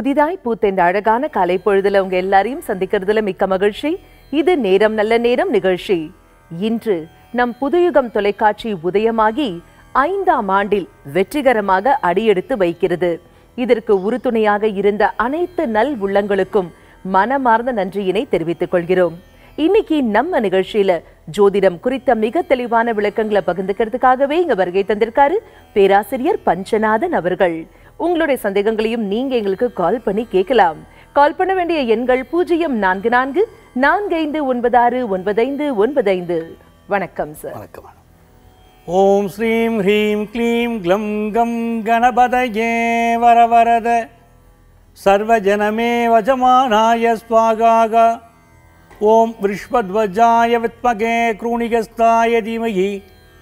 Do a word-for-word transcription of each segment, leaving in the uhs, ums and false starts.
புதிதாய் பூத்த இந்த அழகான காலை பொழுதுல உங்க எல்லாரையும் சந்திக்கிறதுல மிக்க மகிழ்ச்சி. இது நேரம் நல்ல நேரம் நிகழ்ச்சி. இன்று நம் புதுயுகம் தொலைக்காட்சி உதயமாகி ஐந்தாம் ஆண்டில் வெற்றிகரமாக அடியெடுத்து வைக்கிறது. இதற்கு உறுதுணையாக இருந்த அனைத்து நல் உள்ளங்களுக்கும் மனமார்ந்த நன்றியினை தெரிவித்துக் கொள்கிறோம். இன்னைக்கு நம்ம நிகழ்ச்சியில ஜோதிடம் குறித்த மிக தெளிவான விளக்கங்களை பகிர்ந்துக்கிறதுக்காகவே இங்க வருகை தந்திருக்காரு பேராசிரியர் பஞ்சநாதன் அவர்கள். உங்களுடைய சந்தேகங்களையும் நீங்க எங்களுக்கு கால் பண்ணி கேட்கலாம். கால் பண்ண வேண்டிய எண்கள் பூஜ்ஜியம் நான்கு நான்கு நான்கு ஐந்து ஒன்பது ஆறு ஒன்பது ஐந்து ஒன்பது ஐந்து. வணக்கம் சார். வணக்கம். ஓம் ஸ்ரீம் ஹ்ரீம் க்ளீம் க்ளம் கம் கணபதயே வரவரத சர்வஜனமே வஜமானாய ஸ்வாகாகா. ஓம் விஷ்வத்வஜாய வித்மகே க்ரூணிகஸ்தாய தீமஹி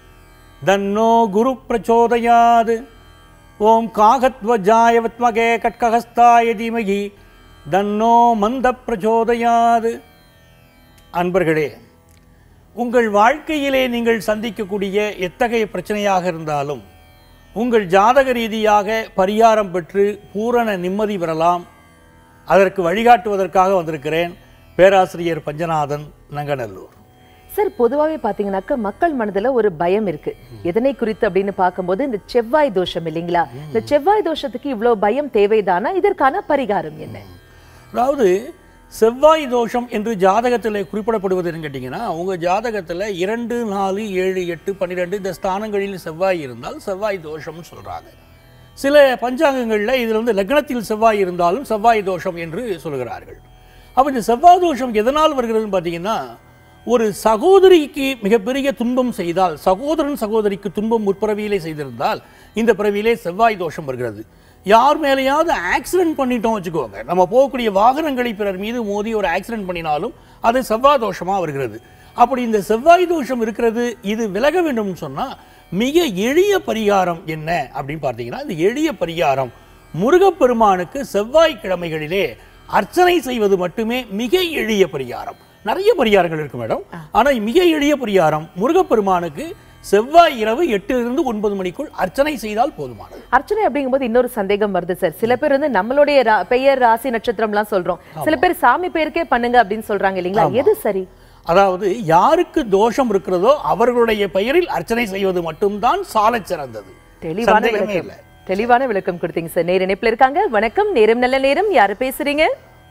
தன்னோ குரு பிரச்சோதயாத். ஓம் காகத்வஜாய வித்மகே கட்கஹஸ்தாய தீமஹி தன்னோ மந்த பிரச்சோதயாத். அன்பர்களே, உங்கள் வாழ்க்கையிலே நீங்கள் சந்திக்கக்கூடிய எத்தகைய பிரச்சனையாக இருந்தாலும் உங்கள் ஜாதக ரீதியாக பரிகாரம் பெற்று பூரண நிம்மதி பெறலாம். அதற்கு வழிகாட்டுவதற்காக வந்திருக்கிறேன் பேராசிரியர் பஞ்சநாதன், நங்கநல்லூர். சார், பொதுவாகவே பாத்தீங்கன்னாக்க மக்கள் மனதுல ஒரு பயம் இருக்கு. எதனை குறித்து அப்படின்னு பார்க்கும்போது இந்த செவ்வாய் தோஷம் இல்லைங்களா? இந்த செவ்வாய் தோஷத்துக்கு இவ்வளவு பயம் தேவைதானா? இதற்கான பரிகாரம் என்ன? அதாவது செவ்வாய் தோஷம் என்று ஜாதகத்தில் குறிப்பிடப்படுவது என்ன கேட்டிங்கன்னா, உங்கள் ஜாதகத்தில் இரண்டு நாலு ஏழு எட்டு பன்னிரெண்டு இந்த ஸ்தானங்களில் செவ்வாய் இருந்தால் செவ்வாய் தோஷம்னு சொல்கிறாங்க. சில பஞ்சாங்கங்களில் இதில் வந்து லக்னத்தில் செவ்வாய் இருந்தாலும் செவ்வாய் தோஷம் என்று சொல்கிறார்கள். அப்போ இந்த செவ்வாய் தோஷம் எதனால் வருகிறதுன்னு பார்த்தீங்கன்னா, ஒரு சகோதரிக்கு மிகப்பெரிய துன்பம் செய்தால், சகோதரன் சகோதரிக்கு துன்பம் முற்பிறவியிலே செய்திருந்தால் இந்த பிறவியிலே செவ்வாய் தோஷம் வருகிறது. யார் மேலேயாவது ஆக்சிடென்ட் பண்ணிட்டோம் வச்சுக்கோங்க, நம்ம போகக்கூடிய வாகனங்களை பிறர் மீது மோதி ஒரு ஆக்சிடென்ட் பண்ணினாலும் அது செவ்வாய் தோஷமாக வருகிறது. அப்படி இந்த செவ்வாய் தோஷம் இருக்கிறது, இது விலக வேண்டும் சொன்னால் மிக எளிய பரிகாரம் என்ன அப்படின்னு பார்த்தீங்கன்னா, இந்த எளிய பரிகாரம் முருகப்பெருமானுக்கு செவ்வாய் கிழமைகளிலே அர்ச்சனை செய்வது மட்டுமே மிக எளிய பரிகாரம். நிறைய பரிகாரங்கள் இருக்கு மேடம், ஆனால் மிக எளிய பரிகாரம் முருகப்பெருமானுக்கு செவ்வாய் இரவு எட்டிலிருந்து ஒன்பது மணிக்குள் அர்ச்சனை செய்தால் போதுமானது. அர்ச்சனை அப்படிங்கும்போது இன்னொரு சந்தேகம் வருது சார். சில பேர் வந்து நம்மளுடைய பெயர் ராசி நட்சத்திரம் எல்லாம் சொல்றோம், சில பேர் சாமி பெயருக்கே பண்ணுங்க அப்படின்னு சொல்றாங்க இல்லைங்களா? எது சரி? அதாவது யாருக்கு தோஷம் இருக்கிறதோ அவர்களுடைய பெயரில் அர்ச்சனை செய்வது மட்டும்தான் சால சிறந்தது. தெளிவான விளக்கம் தெளிவான விளக்கம் கொடுத்தீங்க சார். நேர இணைப்புல இருக்காங்க. வணக்கம், நேரம் நல்ல நேரம். யாரு பேசுறீங்க?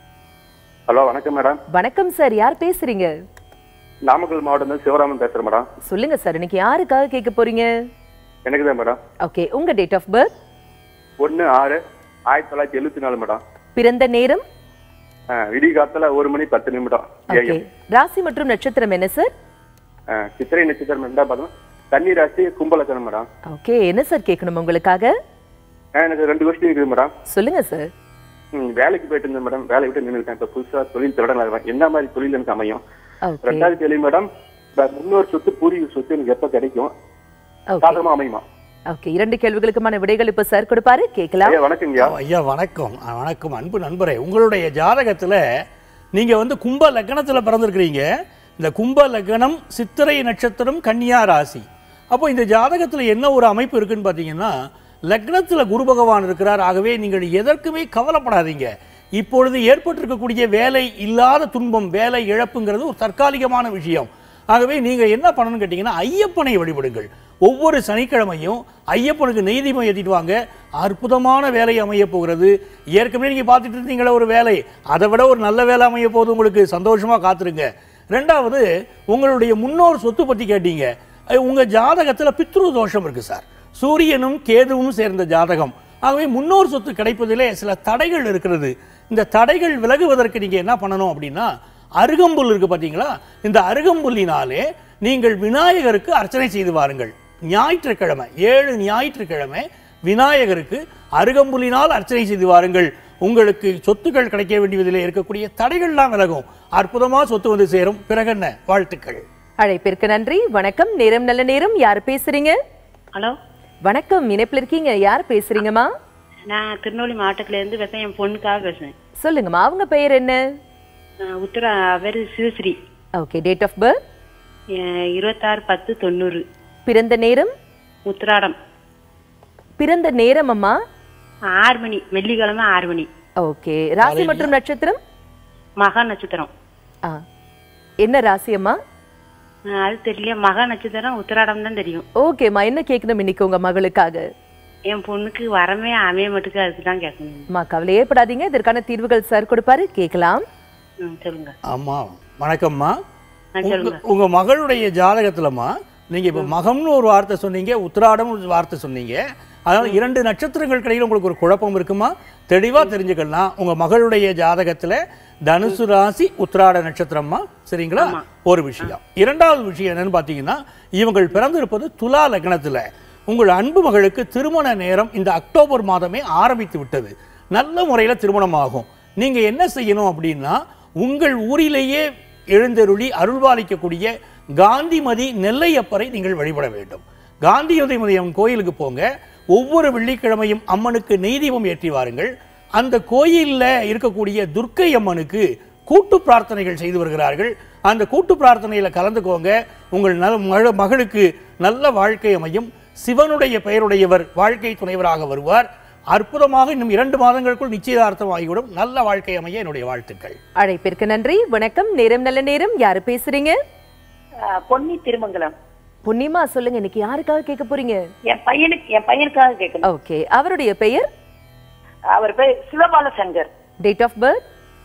ஹலோ, வணக்கம் மேடம். வணக்கம் சார், யார் பேசுறீங்க? நாமக்கல் மாவட்டம் சிவராமன் பேசுறேன் மேடம். சொல்லுங்க சார், இன்னைக்கு யாருக்காக கேட்க போறீங்க? எனக்கு தான் மேடம். ஓகே, உங்க டேட் ஆஃப் பர்த்? ஒன்னு ஆறு ஆயிரத்தி தொள்ளாயிரத்தி எழுபத்தி நாலு மேடம். பிறந்த நேரம்? விடிய காலத்துல ஒரு மணி பத்து நிமிடம். ராசி மற்றும் நட்சத்திரம் என்ன சார்? சித்திரை நட்சத்திரம் பார்த்தோம். கன்னி ராசி, கும்பலக்கணம் மேடம். ஓகே, என்ன சார் கேட்கணும் உங்களுக்காக? எனக்கு ரெண்டு கொஸ்டின் இருக்குது மேடம். சொல்லுங்க சார். வேலைக்கு போயிட்டு இருந்தேன் மேடம், வேலை விட்டு நின்றுட்டேன். இப்ப புதுசா தொழில் தொடங்கலாம், என்ன மாதிரி தொழில் எனக்கு அமையும்? ரெண்டாவது கேள்வி மேடம், முன்னோர் சொத்து பூர்வீக சொத்து எனக்கு எப்ப கிடைக்கும், சாதகமா அமையுமா? ஓகே, இரண்டு கேள்விகளுக்குமான விடைகள் இப்ப சார் கொடுப்பாரு, கேட்கலாம். வணக்கம் ஐயா. வணக்கம். வணக்கம் அன்பு நண்பரே. உங்களுடைய ஜாதகத்துல நீங்க வந்து கும்ப லக்னத்துல பிறந்திருக்கிறீங்க. இந்த கும்ப லக்னம், சித்திரை நட்சத்திரம், கன்னியா ராசி. அப்போ இந்த ஜாதகத்துல என்ன ஒரு அமைப்பு இருக்குன்னு பாத்தீங்கன்னா, லக்னத்துல குரு பகவான் இருக்கிறார். ஆகவே நீங்கள் எதற்குமே கவலைப்படாதீங்க. இப்பொழுது ஏற்பட்டிருக்கக்கூடிய வேலை இல்லாத துன்பம், வேலை இழப்புங்கிறது ஒரு தற்காலிகமான விஷயம். ஆகவே நீங்க என்ன பண்ணணும்னு கேட்டீங்கன்னா, ஐயப்பனை வழிபடுங்கள். ஒவ்வொரு சனிக்கிழமையும் ஐயப்பனுக்கு நெய் தீபம் ஏற்றிட்டு வாங்க. அற்புதமான வேலை அமைய போகிறது. ஏற்கனவே நீங்க பார்த்துட்டு இருந்தீங்களா ஒரு வேலை, அதை விட ஒரு நல்ல வேலை அமைய போகுது. உங்களுக்கு சந்தோஷமா காத்துருங்க. ரெண்டாவது, உங்களுடைய முன்னோர் சொத்து பத்தி கேட்டீங்க. உங்க ஜாதகத்துல பித்ரு தோஷம் இருக்கு சார். சூரியனும் கேதுவும் சேர்ந்த ஜாதகம். ஆகவே முன்னோர் சொத்து கிடைப்பதிலே சில தடைகள் இருக்கிறது. இந்த தடைகள் விலகுவதற்கு நீங்க என்ன பண்ணணும் அப்படின்னா, அருகம்புல் இருக்கு பாத்தீங்களா, இந்த அருகம்புல்லினாலே நீங்கள் விநாயகருக்கு அர்ச்சனை செய்து வாருங்கள். ஞாயிற்றுக்கிழமை, ஏழு ஞாயிற்றுக்கிழமை விநாயகருக்கு அருகம்புல்லினால் அர்ச்சனை செய்து வாருங்கள். உங்களுக்கு சொத்துக்கள் கிடைக்க வேண்டியதிலே இருக்கக்கூடிய தடைகள்லாம் விலகும். அற்புதமா சொத்து வந்து சேரும். பிறகு என்ன, வாழ்த்துக்கள். அழைப்பிற்கு நன்றி. வணக்கம், நேரம் நல்ல நேரம். யார் பேசுறீங்க? ஹலோ, வணக்கம். இணைப்புல இருக்கீங்க, யார் பேசுறீங்கம்மா? நான் திருநெல்வேலி மாவட்டத்துல இருந்து பேசுறேன். என் பொண்ணுக்காக பேசுறேன். சொல்லுங்கம்மா, அவங்க பெயர் என்ன? உத்தரா, பேரு Sivasri. Okay, date of birth? இருபத்தாறு பத்து தொண்ணூறு. பிறந்த நேரம்? உத்திராடம். பிறந்த நேரம் அம்மா? ஆறு மணி, வெள்ளிக்கிழமை ஆறு மணி. ஓகே. ராசி மற்றும் நட்சத்திரம்? மகா நட்சத்திரம். ஆ, என்ன ராசி அம்மா? அது தெரியல. மகா நட்சத்திரம் உத்திராடம் தான் தெரியும். ஓகேம்மா, என்ன கேட்கணும் இன்னைக்கு உங்க மகளுக்காக? என் பொண்ணுக்கு வரமே அமைய மட்டுக்கு அதுக்கு தான் கேட்கணும். அம்மா கவலையே படாதீங்க, இதற்கான தீர்வுகள் சார் கொடுப்பாரு, கேட்கலாம். சொல்லுங்க. ஆமா, வணக்கம்மா. சொல்லுங்க. உங்க மகளுடைய ஜாதகத்துலமா நீங்க இப்ப மகம்னு ஒரு வார்த்தை சொன்னீங்க, உத்திராடம் ஒரு வார்த்தை சொன்னீங்க. அதனால இரண்டு நட்சத்திரங்கள் கிடையில உங்களுக்கு ஒரு குழப்பம் இருக்குமா? தெளிவா தெரிஞ்சுக்கலாம். உங்க மகளுடைய ஜாதகத்துல தனுசு ராசி உத்திராட நட்சத்திரமா, சரிங்களா? ஒரு விஷயம். இரண்டாவது விஷயம் என்னன்னு பாத்தீங்கன்னா, இவங்கள் பிறந்திருப்பது துலா லக்னத்துல. உங்கள் அன்பு மகளுக்கு திருமண நேரம் இந்த அக்டோபர் மாதமே ஆரம்பித்து விட்டது. நல்ல முறையில திருமணம் ஆகும். நீங்க என்ன செய்யணும் அப்படின்னா, உங்கள் ஊரிலேயே எழுந்தருளி அருள்பாலிக்கக்கூடிய காந்திமதி நெல்லையப்பரை நீங்கள் வழிபட வேண்டும். காந்திமதி அம்மன் கோயிலுக்கு போங்க. ஒவ்வொரு வெள்ளிக்கிழமையும் அம்மனுக்கு நெய் தீபம் ஏற்றி வாருங்கள். அந்த கோயிலில் இருக்கக்கூடிய துர்க்கை அம்மனுக்கு கூட்டு பிரார்த்தனைகள் செய்து வருகிறார்கள். அந்த கூட்டு பிரார்த்தனையில் கலந்துக்கோங்க. உங்கள் நல மகளுக்கு நல்ல வாழ்க்கை அமையும். சிவனுடைய பெயருடையவர் வாழ்க்கை துணைவராக வருவார். அற்புதமாக இன்னும் இரண்டு மாதங்களுக்குள் நிச்சயதார்த்தம் ஆகிவிடும். நல்ல வாழ்க்கை அமைய என்னுடைய வாழ்த்துக்கள். அழைப்பிற்கு நன்றி. வணக்கம். நேரம் நல்ல நேரம். யாரு பேசுறீங்க? பொன்னி திருமங்கலம். பொன்னிமா, சொல்லுங்க, இன்னைக்கு யாருக்காக கேட்க போறீங்க? என் பையனுக்கு என் பையனுக்காக கேட்கணும். ஓகே. அவருடைய பெயர்? அவர் பேர் Sivabala Shankar. Date of birth?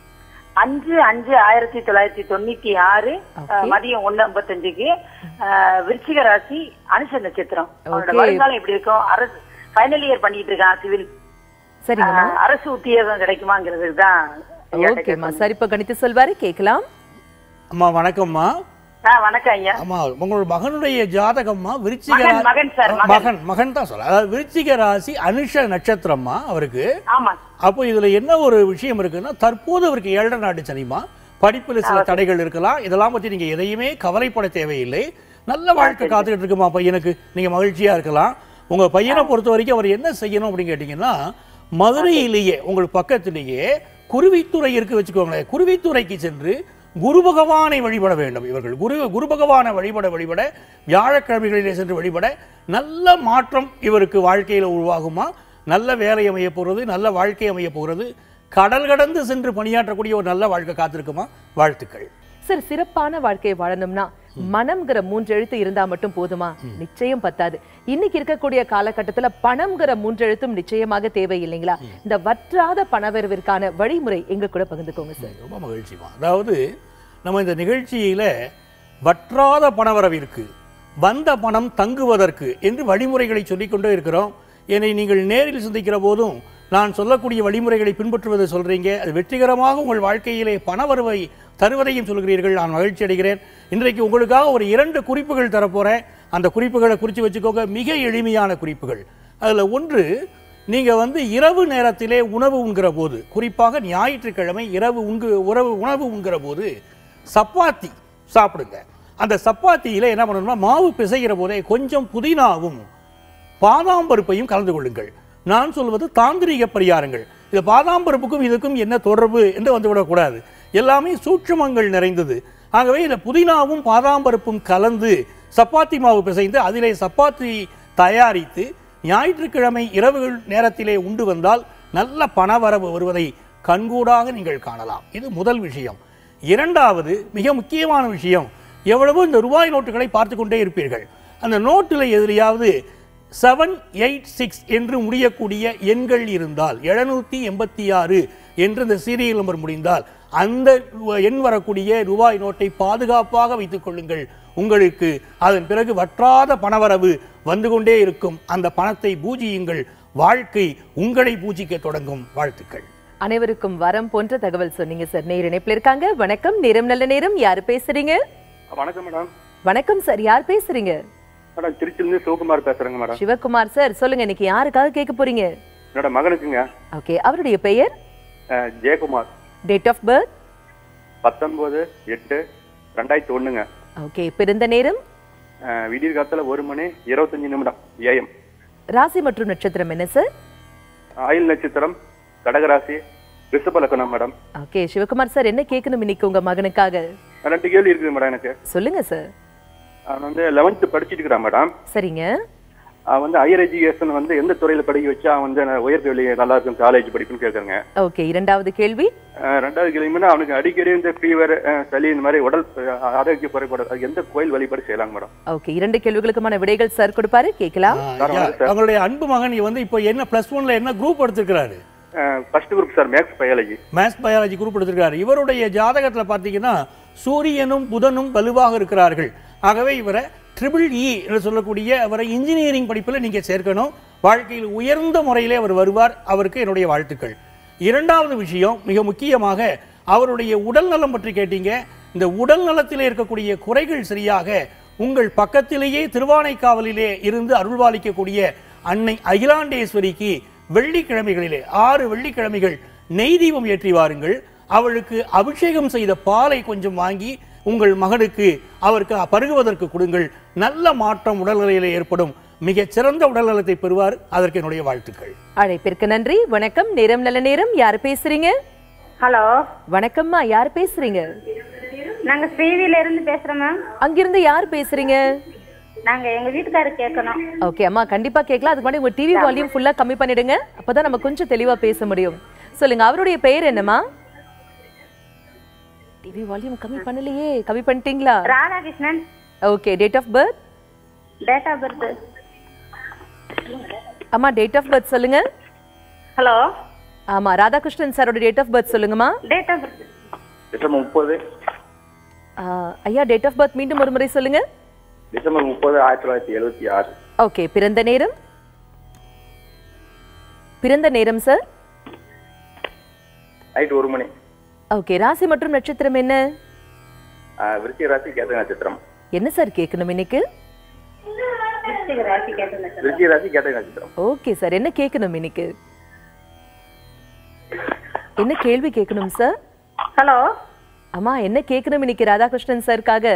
அஞ்சு அஞ்சு ஆயிரத்தி தொள்ளாயிரத்தி தொண்ணூத்தி ஆறு மதியம் ஒண்ணு ஐம்பத்தஞ்சுக்கு. விருச்சிக ராசி, அனுஷ நட்சத்திரம். அவரோட வருங்காலம் எப்படி இருக்கும்? அரசு ஃபைனல் இயர் பண்ணிட்டு இருக்கான், சிவில். சரிங்க. அரசு உத்தியோகம் கிடைக்குமாங்கிறது தான். ஓகேம்மா, சரி, இப்ப கணித்து சொல்வாரு, கேட்கலாம். அம்மா வணக்கம்மா. வணக்கம் ஐயா. ஆமா, உங்களோட மகனுடைய ஜாதகம்மா விருச்சிக மகன் சார். மகன் மகன் தான் சொல்ல. அதாவது விருச்சிக ராசி அனுஷ நட்சத்திரம்மா அவருக்கு. ஆமா. அப்போ இதுல என்ன ஒரு விஷயம் இருக்குன்னா, தற்போது அவருக்கு ஏழரை நாட்டு சனிமா. படிப்புல சில தடைகள் இருக்கலாம். இதெல்லாம் பத்தி நீங்க எதையுமே கவலைப்பட தேவையில்லை. நல்ல வாழ்க்கை காத்துக்கிட்டு இருக்குமா பையனுக்கு. நீங்க மகிழ்ச்சியா இருக்கலாம். உங்க பையனை பொறுத்த வரைக்கும் அவர் என்ன செய்யணும் அப்படின்னு கேட்டீங்கன்னா, மதுரையிலேயே உங்கள் பக்கத்திலேயே குருவித்துறை இருக்கு வச்சுக்கோங்களேன். குருவித்துறைக்கு சென்று குரு பகவானை வழிபட வேண்டும். இவர்கள் குரு குரு பகவானை வழிபட வழிபட வியாழக்கிழமைகளிலே சென்று வழிபட நல்ல மாற்றம் இவருக்கு வாழ்க்கையில் உருவாகுமா. நல்ல வேலை அமைய போகிறது, நல்ல வாழ்க்கை அமைய போகிறது. கடல் கடந்து சென்று பணியாற்றக்கூடிய ஒரு நல்ல வாழ்க்கை காத்திருக்குமா. வாழ்த்துக்கள் சார். சிறப்பான வாழ்க்கையை வாழணும்னா மனம்ங்கிற மூன்று எழுத்து இருந்தா மட்டும் போதுமா? நிச்சயம் பத்தாது. இன்னைக்கு இருக்கக்கூடிய காலகட்டத்துல பணம்ங்கிற மூன்று எழுத்தும் நிச்சயமாக தேவை இல்லைங்களா? இந்த வற்றாத பணவரவிற்கான வழிமுறை எங்க கூட பகிர்ந்துக்கோங்க சார். ரொம்ப மகிழ்ச்சிமா. அதாவது நம்ம இந்த நிகழ்ச்சியில வற்றாத பணவரவிற்கு, வந்த பணம் தங்குவதற்கு என்று வழிமுறைகளை சொல்லிக்கொண்டே இருக்கிறோம். என்னை நீங்கள் நேரில் சந்திக்கிற போதும் நான் சொல்லக்கூடிய வழிமுறைகளை பின்பற்றுவதை சொல்றீங்க. அது வெற்றிகரமாக உங்கள் வாழ்க்கையிலே பணவரவை தருவதையும் சொல்கிறீர்கள். நான் மகிழ்ச்சி அடைகிறேன். இன்றைக்கு உங்களுக்காக ஒரு இரண்டு குறிப்புகள் தரப்போறேன். அந்த குறிப்புகளை குறித்து வச்சுக்கோங்க. மிக எளிமையான குறிப்புகள். அதில் ஒன்று, நீங்கள் வந்து இரவு நேரத்திலே உணவு உண்கிற போது, குறிப்பாக ஞாயிற்றுக்கிழமை இரவு உண்கு உறவு உணவு உண்கிற போது சப்பாத்தி சாப்பிடுங்க. அந்த சப்பாத்தியில் என்ன பண்ணணும்னா, மாவு பிசைகிற போதே கொஞ்சம் புதினாவும் பாதாம் பருப்பையும் கலந்து கொள்ளுங்கள். நான் சொல்வது தாந்திரிக பரிகாரங்கள். இது பாதாம் பருப்புக்கும் இதுக்கும் என்ன தொடர்பு என்று வந்துவிடக்கூடாது. எல்லாமே சூட்சுமங்கள் நிறைந்தது. ஆகவே இந்த புதினாவும் பாதாம் பருப்பும் கலந்து சப்பாத்தி மாவு பிசைந்து அதிலே சப்பாத்தி தயாரித்து ஞாயிற்றுக்கிழமை இரவு நேரத்திலே உண்டு வந்தால் நல்ல பணவரவு வருவதை கண்கூடாக நீங்கள் காணலாம். இது முதல் விஷயம். இரண்டாவது மிக முக்கியமான விஷயம், எவ்வளவோ இந்த ரூபாய் நோட்டுகளை பார்த்து கொண்டே இருப்பீர்கள். அந்த நோட்டில் எதிரியாவது செவன் எயிட் சிக்ஸ் என்று முடியக்கூடிய எண்கள் இருந்தால், எழுநூத்தி எண்பத்தி ஆறு என்று இந்த சீரியல் நம்பர் முடிந்தால், அந்த எண் வரக்கூடிய ரூபாய் நோட்டை பாதுகாப்பாக வைத்துக் கொள்ளுங்கள். உங்களுக்கு அதன் பிறகு வற்றாத பணவரவு வந்து கொண்டே இருக்கும். அந்த பணத்தை பூஜியுங்கள். வாழ்க்கை உங்களை பூஜிக்க தொடங்கும். வாழ்த்துக்கள். அனைவருக்கும் வரம் போன்ற தகவல் சொன்னீங்க சார். நேர் இணைப்பில் இருக்காங்க. வணக்கம். நேரம் நல்ல நேரம். யாரு பேசுறீங்க? வணக்கம் மேடம். வணக்கம் சார். யார் பேசுறீங்க? மேடம், திருச்சியிலிருந்து சிவகுமார் பேசுறேங்க மேடம். சிவகுமார் சார், சொல்லுங்க, இன்னைக்கு யாருக்காக கேட்க போறீங்க? என்னோட மகனுக்குங்க. ஓகே. அவருடைய பெயர்? ஜெயக்குமார். Date of birth? பத்தொன்பது எட்டு ரெண்டாயிரத்தி ஒண்ணுங்க. ஓகே. பிறந்த நேரம்? விடியற் காலத்துல ஒரு மணி இருபத்தஞ்சு நிமிடம் ஏஎம். ராசி மற்றும் நட்சத்திரம் என்ன சார்? ஆயில் நட்சத்திரம், கடகராசி, ரிஷப லக்னம் மேடம். ஓகே. சிவகுமார் சார், என்ன கேட்கணும் இன்னைக்கு உங்க மகனுக்காக? ரெண்டு கேள்வி இருக்குது மேடம் எனக்கு. சொல்லுங்க சார். அவன் வந்து லெவன்த் படிச்சுட்டு இருக்கிறான் மேடம். சரிங்க. அவன் வந்து ஹையர் எஜுகேஷன் வந்து எந்த துறையில படிக்க வச்சா அவன் வந்து உயர்கல்வி நல்லா இருக்கும் காலேஜ் படிப்புன்னு கேட்கறேங்க. ஓகே, இரண்டாவது கேள்வி. ரெண்டாவது கேள்வினா அவனுக்கு அடிக்கடி இந்த ஃபீவர், சளி இந்த மாதிரி உடல் ஆரோக்கிய குறைபாடு எந்த கோயில் வழிபாடு செய்யலாம் மேடம்? ஓகே, இரண்டு கேள்விகளுக்குமான விடைகள் சார் கொடுப்பாரு, கேட்கலாம். அவங்களுடைய அன்பு மகன் வந்து இப்போ என்ன பிளஸ் ஒன்ல என்ன குரூப் எடுத்திருக்கிறாரு? First group sir, maths biology. Maths biology group எடுத்திருக்காரு. இவருடைய ஜாதகத்துல பாத்தீங்கன்னா சூரியனும் புதனும் வலுவாக இருக்கிறார்கள். ஆகவே இவரை ட்ரிபிள் இ என்று சொல்லக்கூடிய அவரை இன்ஜினியரிங் படிப்பில் நீங்க சேர்க்கணும். வாழ்க்கையில் உயர்ந்த முறையிலே அவர் வருவார். அவருக்கு என்னுடைய வாழ்த்துக்கள். இரண்டாவது விஷயம் மிக முக்கியமாக அவருடைய உடல் நலம் பற்றி கேட்டீங்க. இந்த உடல் நலத்திலே இருக்கக்கூடிய குறைகள் சரியாக உங்கள் பக்கத்திலேயே திருவானைக்காவலிலே இருந்து அருள்வாளிக்கக்கூடிய அன்னை அகிலாண்டேஸ்வரிக்கு வெள்ளிக்கிழமைகளிலே ஆறு வெள்ளிக்கிழமைகள் நெய் தீபம் ஏற்றி வாருங்கள். அவளுக்கு அபிஷேகம் செய்த பாலை கொஞ்சம் வாங்கி உங்கள் மகனுக்கு அவருக்கு பருகுவதற்கு கொடுங்கள். நல்ல மாற்றம் உடல்நிலையிலே ஏற்படும். மிகச் சிறந்த உடல்நலத்தை பெறுவார். அதற்கு என்னுடைய வாழ்த்துக்கள். அழைப்பிற்கு நன்றி. வணக்கம், நேரம் நல்ல நேரம். யார் பேசுறீங்க? ஹலோ, வணக்கம்மா, யார் பேசுறீங்க? நாங்க ஸ்ரீவில இருந்து பேசுறோம் மேம். அங்கிருந்து யார் பேசுறீங்க? நாங்க எங்க வீட்டுக்காரர் கேட்கணும். ஓகே அம்மா, கண்டிப்பா கேட்கலாம். அதுக்கு முன்னாடி உங்க டிவி வால்யூம் ஃபுல்லா கம்மி பண்ணிடுங்க. அப்பதான் நம்ம கொஞ்சம் தெளிவா பேச முடியும். சொல்லுங்க, அவருடைய பெயர் என்னம்மா? டிவி வால்யூம் கம்மி பண்ணலையே. கம்மி பண்ணிட்டீங்களா? Radhakrishnan. Okay, date of birth? Date of birth அம்மா, டேட் ஆஃப் பர்த் சொல்லுங்க. ஹலோ. ஆமா, ராதாகிருஷ்ணன் சாரோட டேட் ஆஃப் பர்த் சொல்லுங்கம்மா. டேட் ஆஃப் பர்த் டிசம்பர் முப்பது. ஐயா, டேட் ஆஃப் பர்த் மீண்டும் ஒரு முறை சொல்லுங்க. டிசம்பர் முப்பது ஆயிரத்தி தொள்ளாயிரத்தி எழுபத்தி ஆறு. ஓகே, பிறந்த நேரம்? பிறந்த நேரம் சார்? நைட் ஒரு மணி. ஓகே, ராசி மற்றும் நட்சத்திரம் என்ன? விருச்சிக ராசி, கேட்டை நட்சத்திரம். என்ன சார் கேட்கணும் இன்னைக்கு? விருச்சிக ராசி, கேட்டை நட்சத்திரம். விருச்சிக ராசி, கேட்டை நட்சத்திரம். ஓகே சார், என்ன கேட்கணும் இன்னைக்கு? என்ன கேள்வி கேட்கணும் சார்? ஹலோ அம்மா, என்ன கேட்கணும் இன்னைக்கு ராதாகிருஷ்ணன் சார்க்காக?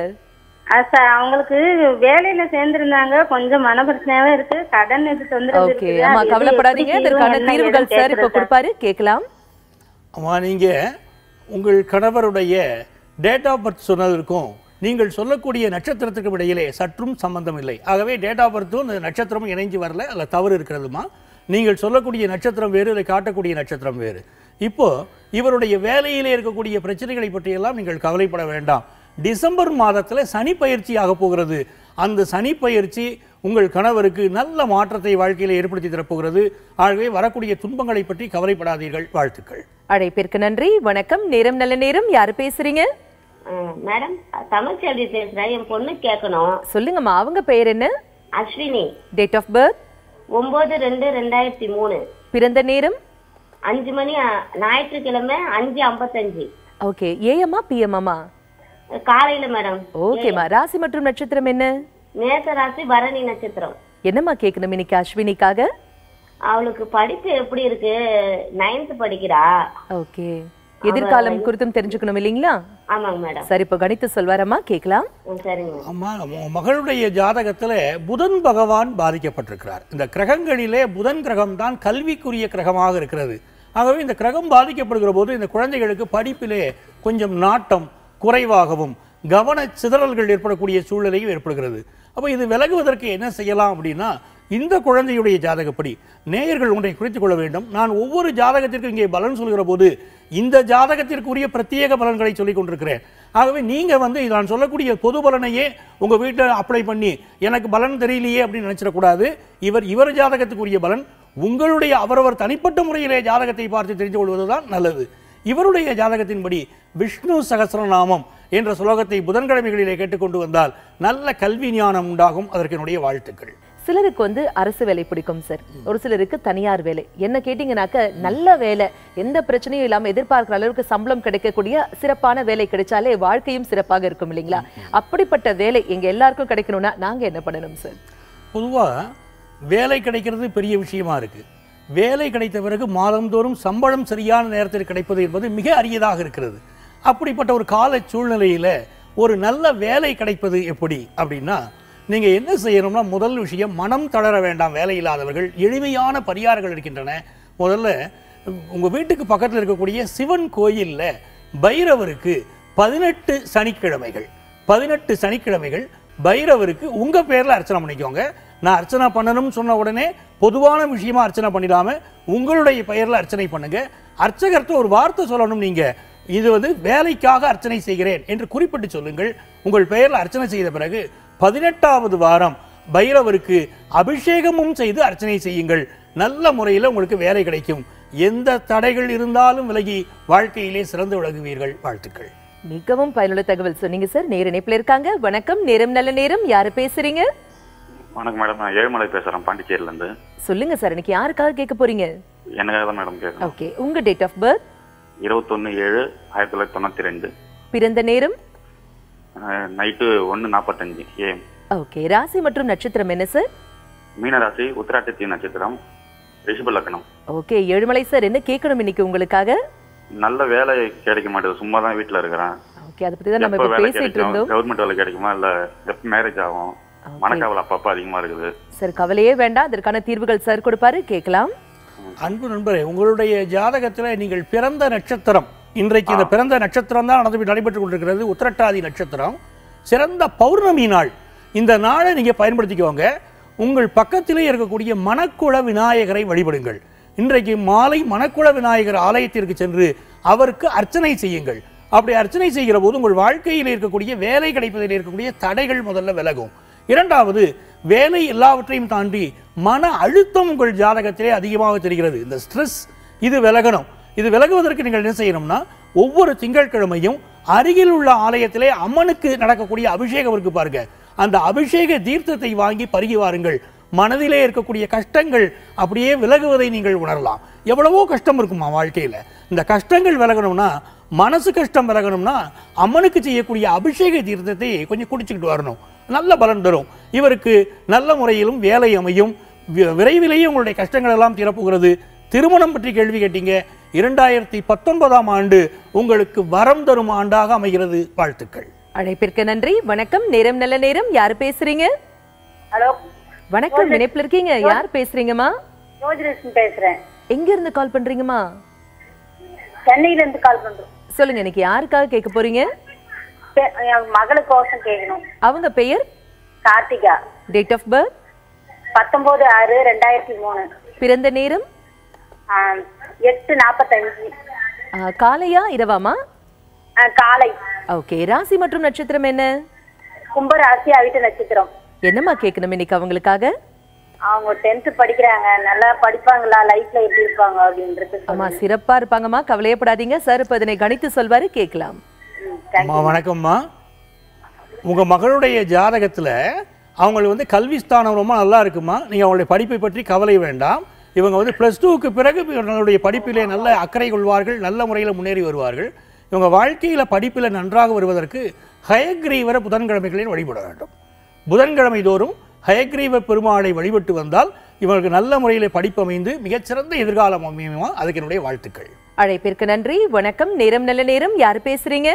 அவங்களுக்கு வேலையில சேர்ந்திருந்தாங்க, கொஞ்சம் மன பிரச்சனையாவே இருக்கு, கடன் எது தொந்தரவு ஓகே இருக்கு. அம்மா, கவலைப்படாதீங்க. இதற்கான தீர்வுகள் சார் இப்ப கொடுப்பாரு, கேட்கலாம். அம்மா, நீங்க உங்கள் கணவருடைய டேட் ஆஃப் பர்த் சொன்னதற்கும் நீங்கள் சொல்லக்கூடிய நட்சத்திரத்துக்கும் இடையிலே சற்றும் சம்பந்தம் இல்லை. ஆகவே டேட் ஆஃப் பர்த்தும் இந்த நட்சத்திரமும் இணைஞ்சு வரல, அதில் தவறு இருக்கிறதுமா. நீங்கள் சொல்லக்கூடிய நட்சத்திரம் வேறு, இதை காட்டக்கூடிய நட்சத்திரம் வேறு. இப்போ இவருடைய வேலையிலே இருக்கக்கூடிய பிரச்சனைகளை பற்றியெல்லாம் நீங்கள் கவலைப்பட வேண்டாம். டிசம்பர் மாதத்தில் சனி பயிற்சி ஆக போகிறது. அந்த சனி பயிற்சி உங்கள் கணவருக்கு நல்ல மாற்றத்தை வாழ்க்கையில் ஏற்படுத்தி தரப்போகிறது. ஆகவே வரக்கூடிய துன்பங்களை பற்றி கவலைப்படாதீர்கள். வாழ்த்துக்கள். அழைப்பிற்கு நன்றி. வணக்கம், நேரம் நல்ல நேரம். யாரு பேசுறீங்க? மேடம், தமிழ்ச்செல்வி பேசுறேன். என் பொண்ணு கேட்கணும். சொல்லுங்கம்மா, அவங்க பெயர் என்ன? அஸ்வினி. Date of birth? ஒன்பது ரெண்டு ரெண்டாயிரத்தி மூணு. பிறந்த நேரம்? அஞ்சு மணி, ஞாயிற்றுக்கிழமை அஞ்சு ஐம்பத்தஞ்சு. ஓகே, ஏஎம்மா பிஎம்மா? காலையில மேடம். ஓகேம்மா, ராசி மற்றும் நட்சத்திரம் என்ன? மேச ராசி, பரணி நட்சத்திரம். என்னம்மா கேட்கணும் இன்னைக்கு அஸ்வினிக்காக? அவளுக்கு படிப்பு எப்படி இருக்கு? நைன்த் படிக்கிறா. ஓகே, எதிர்காலம் குறித்தும் தெரிஞ்சுக்கணும் இல்லீங்களா? ஆமாங்க மேடம். சரி, இப்போ கணித்து சொல்வாரம்மா, கேட்கலாம். சரிங்க. அம்மா, மகளுடைய ஜாதகத்துல புதன் பகவான் பாதிக்கப்பட்டிருக்கிறார். இந்த கிரகங்களிலே புதன் கிரகம் தான் கல்விக்குரிய கிரகமாக இருக்கிறது. ஆகவே இந்த கிரகம் பாதிக்கப்படுகிற போது இந்த குழந்தைகளுக்கு படிப்பிலே கொஞ்சம் நாட்டம் குறைவாகவும் கவன சிதறல்கள் ஏற்படக்கூடிய சூழ்நிலையும் ஏற்படுகிறது. அப்போ இது விலகுவதற்கு என்ன செய்யலாம் அப்படின்னா, இந்த குழந்தையுடைய ஜாதகப்படி நேயர்கள் ஒன்றை குறித்துக் கொள்ள வேண்டும். நான் ஒவ்வொரு ஜாதகத்திற்கும் இங்கே பலன் சொல்கிற போது இந்த ஜாதகத்திற்குரிய பிரத்யேக பலன்களை சொல்லிக் கொண்டிருக்கிறேன். ஆகவே நீங்க வந்து நான் சொல்லக்கூடிய பொது பலனையே உங்க வீட்டில் அப்ளை பண்ணி எனக்கு பலன் தெரியலையே அப்படின்னு நினைச்சிடக்கூடாது. இவர் இவர் ஜாதகத்துக்குரிய பலன் உங்களுடைய அவரவர் தனிப்பட்ட முறையிலே ஜாதகத்தை பார்த்து தெரிந்து கொள்வதுதான் நல்லது. இவருடைய ஜாதகத்தின்படி விஷ்ணு சகஸ்ரநாமம் என்ற ஸ்லோகத்தை புதன்கிழமைகளிலே கேட்டுக்கொண்டு வந்தால் நல்ல கல்வி ஞானம் உண்டாகும். அதற்கு என்னுடைய வாழ்த்துக்கள். சிலருக்கு வந்து அரசு வேலை பிடிக்கும் சார், ஒரு சிலருக்கு தனியார் வேலை. என்ன கேட்டீங்கன்னாக்க நல்ல வேலை, எந்த பிரச்சனையும் இல்லாம எதிர்பார்க்கிற அளவுக்கு சம்பளம் கிடைக்கக்கூடிய சிறப்பான வேலை கிடைச்சாலே வாழ்க்கையும் சிறப்பாக இருக்கும் இல்லைங்களா? அப்படிப்பட்ட வேலை எங்க எல்லாருக்கும் கிடைக்கணும்னா நாங்க என்ன பண்ணணும் சார்? பொதுவா வேலை கிடைக்கிறது பெரிய விஷயமா இருக்கு. வேலை கிடைத்த பிறகு மாதந்தோறும் சம்பளம் சரியான நேரத்தில் கிடைப்பது என்பது மிக அரியதாக இருக்கிறது. அப்படிப்பட்ட ஒரு கால சூழ்நிலையில ஒரு நல்ல வேலை கிடைப்பது எப்படி அப்படின்னா, நீங்க என்ன செய்யணும்னா, முதல் விஷயம் மனம் தளர வேண்டாம். வேலை இல்லாதவர்கள் எளிமையான பரிகாரங்கள் இருக்கின்றன. முதல்ல உங்க வீட்டுக்கு பக்கத்தில் இருக்கக்கூடிய சிவன் கோயில்ல பைரவருக்கு பதினெட்டு சனிக்கிழமைகள் பதினெட்டு சனிக்கிழமைகள் பைரவருக்கு உங்க பேர்ல அர்ச்சனை பண்ணிக்கோங்க. நான் அர்ச்சனை பண்ணணும்னு சொன்ன உடனே பொதுவான விஷயமா அர்ச்சனை பண்ணிடாம உங்களுடைய பெயர்ல அர்ச்சனை பண்ணுங்க. அர்ச்சகர்கிட்ட ஒரு வார்த்தை சொல்லணும், நீங்க இது வந்து வேலைக்காக அர்ச்சனை செய்கிறேன் என்று குறிப்பிட்டு சொல்லுங்கள். உங்கள் பெயர்ல அர்ச்சனை செய்த பிறகு பதினெட்டாவது வாரம் பைரவருக்கு அபிஷேகமும் செய்து அர்ச்சனை செய்யுங்கள். நல்ல முறையில் உங்களுக்கு வேலை கிடைக்கும். எந்த தடைகள் இருந்தாலும் விலகி வாழ்க்கையிலே சிறந்து விளங்குவீர்கள். வாழ்த்துக்கள். மிகவும் பயனுள்ள தகவல் சொன்னீங்க சார். நேர இணைப்புல இருக்காங்க. வணக்கம், நேரம் நல்ல நேரம். யாரு பேசுறீங்க? வணக்கம் மேடம், நான் ஏழுமலை பேசுறேன், பாண்டிச்சேரியில இருந்து. சொல்லுங்க சார், இன்னைக்கு யாருக்காக கேட்க போறீங்க? எனக்காக தான் மேடம் கேட்கணும். ஓகே, உங்க டேட் ஆஃப் பர்த்? இருபத்தொன்னு ஏழு ஆயிரத்தி தொள்ளாயிரத்தி தொண்ணூத்தி ரெண்டு. பிறந்த நேரம்? நைட்டு ஒன்னு நாற்பத்தஞ்சு ஏஎம். ஓகே, ராசி மற்றும் நட்சத்திரம் என்ன சார்? மீனராசி, உத்திராட்டத்தி நட்சத்திரம், ரிஷப லக்னம். ஓகே, ஏழுமலை சார், என்ன கேட்கணும் இன்னைக்கு உங்களுக்காக? நல்ல வேலை கிடைக்க மாட்டேது, சும்மா தான் வீட்டுல இருக்கிறேன். ஓகே, அதை பத்தி தான் நம்ம இப்ப பேசிட்டு இருந்தோம். கவர்மெண்ட் வேலை கிடைக்குமா இல்ல எப்ப மேரேஜ் ஆகும்? மனக்கவலை அப்பப்ப அதிகமா இருக்குது சார். கவலையே வேண்டாம், அதற்கான தீர்வுகள் சார் கொடுப்பாரு, கேட்கலாம். அன்பு நண்பரே, உங்களுடைய ஜாதகத்துல நீங்கள் பிறந்த நட்சத்திரம், இன்றைக்கு இந்த பிறந்த நட்சத்திரம் தான் நடந்து நடைபெற்றுக் கொண்டிருக்கிறது, உத்திரட்டாதி நட்சத்திரம். சிறந்த பௌர்ணமி நாள். இந்த நாளை நீங்க பயன்படுத்திக்கோங்க. உங்கள் பக்கத்திலே இருக்கக்கூடிய மணக்குள விநாயகரை வழிபடுங்கள். இன்றைக்கு மாலை மணக்குள விநாயகர் ஆலயத்திற்கு சென்று அவருக்கு அர்ச்சனை செய்யுங்கள். அப்படி அர்ச்சனை செய்கிற போது உங்கள் வாழ்க்கையில் இருக்கக்கூடிய வேலை கிடைப்பதில் இருக்கக்கூடிய தடைகள் முதல்ல விலகும். இரண்டாவது, வேலை எல்லாவற்றையும் தாண்டி மன அழுத்தம் உங்கள் ஜாதகத்திலே அதிகமாக தெரிகிறது. இந்த ஸ்ட்ரெஸ் இது விலகணும். இது விலகுவதற்கு நீங்கள் என்ன செய்யணும்னா, ஒவ்வொரு திங்கட்கிழமையும் அருகில் உள்ள ஆலயத்திலே அம்மனுக்கு நடக்கக்கூடிய அபிஷேகம் இருக்கு பாருங்க, அந்த அபிஷேக தீர்த்தத்தை வாங்கி பருகி வாருங்கள். மனதிலே இருக்கக்கூடிய கஷ்டங்கள் அப்படியே விலகுவதை நீங்கள் உணரலாம். எவ்வளவோ கஷ்டம் இருக்குமா வாழ்க்கையில, இந்த கஷ்டங்கள் விலகணும்னா, மனசு கஷ்டம் விலகணும்னா அம்மனுக்கு செய்யக்கூடிய அபிஷேக தீர்த்தத்தை கொஞ்சம் குடிச்சுக்கிட்டு வரணும். நல்ல பலன் தரும். இவருக்கு நல்ல முறையிலும் வேலை அமையும். விரைவிலேயே உங்களுடைய கஷ்டங்கள் எல்லாம் தீரப்போகிறது. திருமணம் பற்றி கேள்வி கேட்டீங்க. இரண்டாயிரத்தி பத்தொன்பதாம் ஆண்டு உங்களுக்கு வரம் தரும் ஆண்டாக அமைகிறது. வாழ்த்துக்கள். அழைப்பிற்கு நன்றி. வணக்கம், நேரம் நல்ல நேரம். யாரு பேசுறீங்க? ஹலோ, வணக்கம், இணைப்புல இருக்கீங்க. யார் பேசுறீங்கம்மா? ரோஜலட்சுமி பேசுறேன். எங்க இருந்து கால் பண்றீங்கம்மா? சென்னையில இருந்து கால் பண்றோம். சொல்லுங்க, இன்னைக்கு யாருக்காக கேட்க போறீங்க? மகளுக்கோசம் கேட்கணும். அவங்க பெயர்? கார்த்திகா. Date of birth? பத்தொன்பது ஆறு ரெண்டாயிரத்தி மூணு. பிறந்த நேரம்? எட்டு நாற்பத்தஞ்சு. காலையா இரவாமா? காலை. ஓகே, ராசி மற்றும் நட்சத்திரம் என்ன? கும்பராசி, அவிட்ட நட்சத்திரம். என்னம்மா கேட்கணும் இன்னைக்கு அவங்களுக்காக? அவங்க டென்த் படிக்கிறாங்க, நல்லா படிப்பாங்களா, லைஃப்ல எப்படி இருப்பாங்க அப்படின்றது. ஆமா, சிறப்பா இருப்பாங்கம்மா, கவலையப்படாதீங்க. சார் இப்ப இதனை கணித்து சொல்வாரு, கேட்கலாம். வணக்கம்மா. உங்க மகளுடைய ஜாதகத்துல அவங்களுக்கு வந்து கல்வி ஸ்தானம் ரொம்ப நல்லா இருக்குமா. நீங்க அவங்களுடைய படிப்பை பற்றி கவலை வேண்டாம். இவங்க வந்து பிளஸ் டூக்கு பிறகு இவங்களுடைய படிப்பிலே நல்ல அக்கறை கொள்வார்கள், நல்ல முறையில் முன்னேறி வருவார்கள். இவங்க வாழ்க்கையில படிப்பில் நன்றாக வருவதற்கு ஹயக்ரீவரை புதன்கிழமைகளில் வழிபட வேண்டும். புதன்கிழமை தோறும் ஹயக்ரீவ பெருமாளை வழிபட்டு வந்தால் இவங்களுக்கு நல்ல முறையில் படிப்பு அமைந்து மிகச்சிறந்த எதிர்காலம் அமையுமா. அதுக்கு என்னுடைய வாழ்த்துக்கள். அழைப்பிற்கு நன்றி. வணக்கம், நேரம் நல்ல நேரம். யாரு பேசுறீங்க?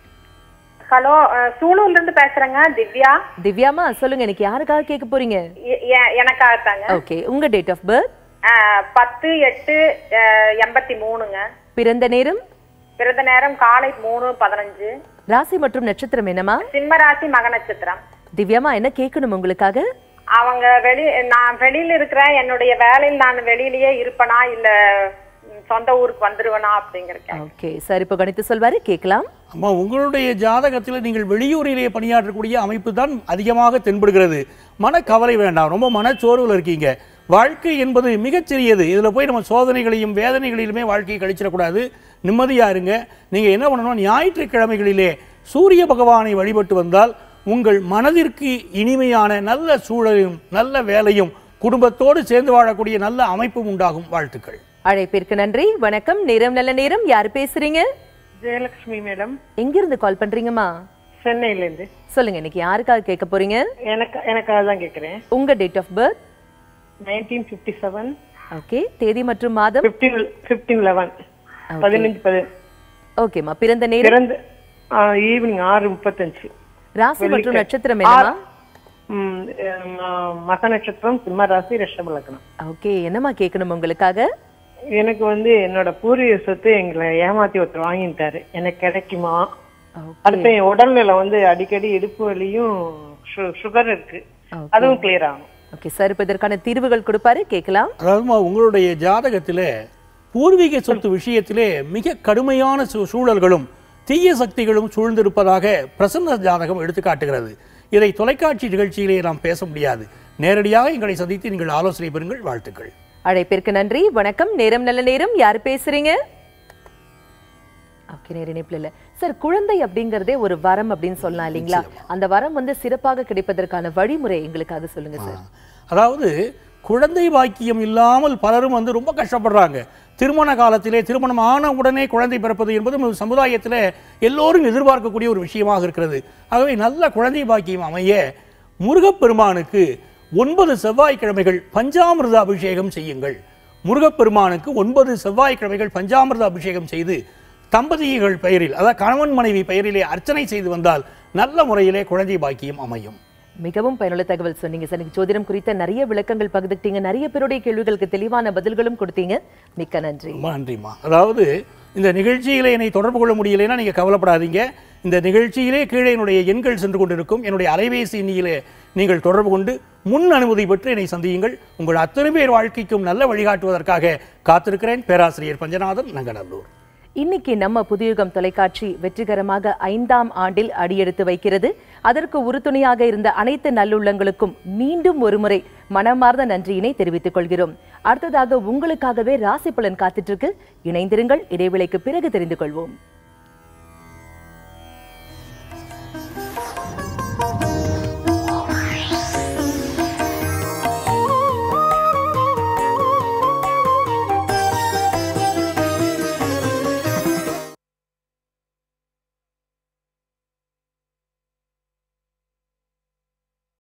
ஹலோ, சூலூர்ல இருந்து பேசுறேங்க, திவ்யா. திவ்யாமா, சொல்லுங்க, இன்னைக்கு யாருக்காக கேட்க போறீங்க? எனக்காக தாங்க. ஓகே, உங்க டேட் ஆஃப் பர்த்? பத்து எட்டு எண்பத்தி மூணுங்க. பிறந்த நேரம்? பிறந்த நேரம் காலை மூணு பதினஞ்சு. ராசி மற்றும் நட்சத்திரம் என்னமா? சிம்ம ராசி, மக நட்சத்திரம். திவ்யாமா, என்ன கேட்கணும் உங்களுக்காக? அவங்க வெளி நான் வெளியில இருக்கிறேன், என்னுடைய வேலையில் நான் வெளியிலேயே இருப்பனா இல்ல சொந்த ஊருக்கு வந்துருவனா அப்படிங்கறேன். ஓகே சார், இப்போ கணித்து சொல்வாரு, கேட்கலாம். அம்மா, உங்களுடைய ஜாதகத்தில் நீங்கள் வெளியூரிலேயே பணியாற்றக்கூடிய அமைப்பு தான் அதிகமாக தென்படுகிறது. மனக்கவலை வேண்டாம், ரொம்ப மனச்சோர்வில் இருக்கீங்க. வாழ்க்கை என்பது மிகச்சிறியது. இதில் போய் நம்ம சோதனைகளையும் வேதனைகளிலுமே வாழ்க்கையை கழிச்சிடக்கூடாது. நிம்மதியாக இருங்க. நீங்கள் என்ன பண்ணணும், ஞாயிற்றுக்கிழமைகளிலே சூரிய பகவானை வழிபட்டு வந்தால் உங்கள் மனதிற்கு இனிமையான நல்ல சூழலும் நல்ல வேலையும் குடும்பத்தோடு சேர்ந்து வாழக்கூடிய நல்ல அமைப்பும் உண்டாகும். வாழ்த்துக்கள். அழைப்பிற்கு நன்றி. வணக்கம், நேரம் நல்ல நேரம். யார் பேசுறீங்க? ஜெயலட்சுமி மேடம். எங்கிருந்து கால் பண்றீங்கம்மா? சென்னையில இருந்து. சொல்லுங்க, இன்னைக்கு யாருக்காக கேட்க போறீங்க? எனக்கு எனக்காக தான் கேக்குறேன். உங்க date of birth? Nineteen fifty seven. Okay, தேதி மற்றும் மாதம்? பதினைந்து பதினொன்று. பதினைந்து பதினொன்று. ஓகேமா, பிறந்த நேரம்? பிறந்த ஈவினிங் ஆறு முப்பத்தஞ்சு. ராசி மற்றும் நட்சத்திரம் என்னமா? மக நட்சத்திரம், சிம்ம ராசி, ரிஷப லக்னம். ஓகே, என்னமா கேட்கணும் உங்களுக்காக? எனக்கு வந்து என்னோட பூர்வீக சொத்து எங்களை ஏமாத்தி ஒருத்தர் வாங்கிட்டாரு, எனக்கு கிடைக்குமா? அடுத்து என் உடல்நிலை வந்து அடிக்கடி இடுப்பு வலியும் சுகர் இருக்கு, அதுவும் கிளியர் ஆகும். ஓகே சார், இப்போ இதற்கான தீர்வுகள் கொடுப்பாரு, கேட்கலாம். அதாவது உங்களுடைய ஜாதகத்திலே பூர்வீக சொத்து விஷயத்திலே மிக கடுமையான சூழல்களும் தீய சக்திகளும் சூழ்ந்திருப்பதாக பிரசன்ன ஜாதகம் எடுத்துக்காட்டுகிறது. இதை தொலைக்காட்சி நிகழ்ச்சியிலே நாம் பேச முடியாது. நேரடியாக எங்களை சந்தித்து நீங்கள் ஆலோசனை பெறுங்கள். வாழ்த்துக்கள். அழைப்பிற்கு நன்றி. வணக்கம், நேரம் நல்ல நேரம். யார் பேசுறீங்க? ஓகே, நேர இணைப்புல இல்ல சார். குழந்தை அப்படிங்கறதே ஒரு வரம் அப்படின்னு சொல்லலாம் இல்லைங்களா? அந்த வரம் வந்து சிறப்பாக கிடைப்பதற்கான வழிமுறை எங்களுக்காக சொல்லுங்க சார். அதாவது குழந்தை பாக்கியம் இல்லாமல் பலரும் வந்து ரொம்ப கஷ்டப்படுறாங்க. திருமண காலத்திலே திருமணம் ஆன உடனே குழந்தை பிறப்பது என்பது சமுதாயத்தில் எல்லோரும் எதிர்பார்க்கக்கூடிய ஒரு விஷயமாக இருக்கிறது. ஆகவே நல்ல குழந்தை பாக்கியம் அமைய முருகப்பெருமானுக்கு ஒன்பது செவ்வாய்க்கிழமைகள் பஞ்சாமிர்த அபிஷேகம் செய்யுங்கள். முருகப்பெருமானுக்கு ஒன்பது செவ்வாய்க்கிழமைகள் பஞ்சாமிர்த அபிஷேகம் செய்து தம்பதிகள் பெயரில், அதாவது கணவன் மனைவி பெயரிலே அர்ச்சனை செய்து வந்தால் நல்ல முறையிலே குழந்தை பாக்கியம் அமையும். மிகவும் பயனுள்ள தகவல் சொன்னீங்க சார். ஜோதிடம் குறித்த நிறைய விளக்கங்கள் பகிர்ந்துட்டீங்க. நிறைய பேருடைய கேள்விகளுக்கு தெளிவான பதில்களும் கொடுத்தீங்க. மிக்க நன்றி. நன்றிம்மா. அதாவது இந்த நிகழ்ச்சியிலே என்னை தொடர்பு கொள்ள முடியலைன்னா நீங்கள் கவலைப்படாதீங்க. இந்த நிகழ்ச்சியிலே கீழே என்னுடைய எண்கள் சென்று கொண்டிருக்கும். என்னுடைய அலைபேசி எண்ணிலே நீங்கள் தொடர்பு கொண்டு முன் அனுமதி பெற்று என்னை சந்தியுங்கள். உங்கள் அத்தனை பேர் வாழ்க்கைக்கும் நல்ல வழிகாட்டுவதற்காக காத்திருக்கிறேன். பேராசிரியர் பஞ்சநாதன், நங்கநல்லூர். இன்னைக்கு நம்ம புதுயுகம் தொலைக்காட்சி வெற்றிகரமாக ஐந்தாம் ஆண்டில் அடியெடுத்து வைக்கிறது. அதற்கு உறுதுணையாக இருந்த அனைத்து நல்லுள்ளங்களுக்கும் மீண்டும் ஒருமுறை மனமார்ந்த நன்றியினை தெரிவித்துக் கொள்கிறோம். அடுத்ததாக உங்களுக்காகவே ராசி பலன் காத்துட்டு இருக்கு. இணைந்திருங்கள். இடைவேளைக்கு பிறகு தெரிந்து கொள்வோம்.